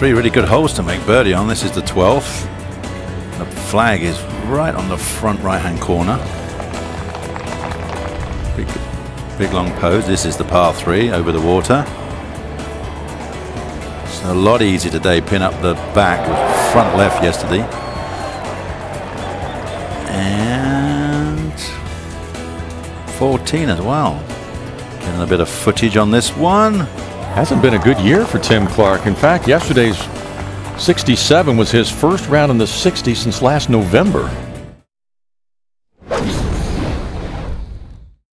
3 really good holes to make birdie on. This is the 12th. The flag is right on the front right-hand corner. Big long pose. This is the par 3 over the water. It's a lot easier today. Pin up the back, front left yesterday. And 14 as well. Getting a bit of footage on this one. Hasn't been a good year for Tim Clark. In fact, yesterday's 67 was his first round in the 60s since last November.